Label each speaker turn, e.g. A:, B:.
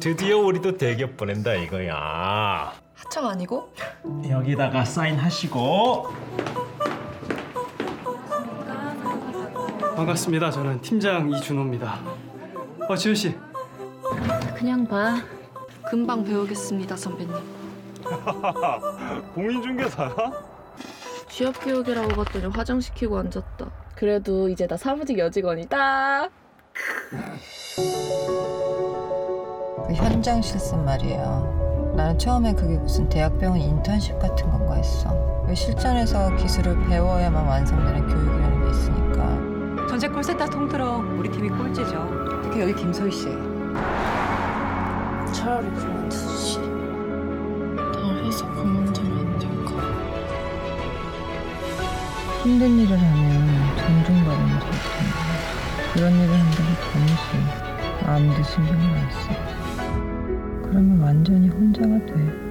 A: 드디어 우리도 대기업 보낸다 이거야.
B: 하청 아니고?
A: 여기다가 사인하시고.
C: 반갑습니다. 저는 팀장 이준호입니다. 지효 씨.
D: 그냥 봐.
B: 금방 배우겠습니다, 선배님.
A: 공인중개사야?
D: 취업 교육이라고 봤더니 화장시키고 앉았다. 그래도 이제 나 사무직 여직원이다.
E: 그 현장 실습 말이에요. 나는 처음에 그게 무슨 대학병원 인턴십 같은 건가 했어. 왜 실전에서 기술을 배워야만 완성되는 교육이라는 게 있으니까.
F: 전체 콜센터 통틀어 우리 팀이 꼴찌죠.
E: 특히 여기 김소희 씨.
D: 차라리 그런 듯이 날 회사 그만두면 안 될까?
E: 힘든 일을 하면 존중받으면 될 텐데 그런 일을 한다고 더 무서워. 아무도 신경을 안 써. 그러면 완전히 혼자가 돼.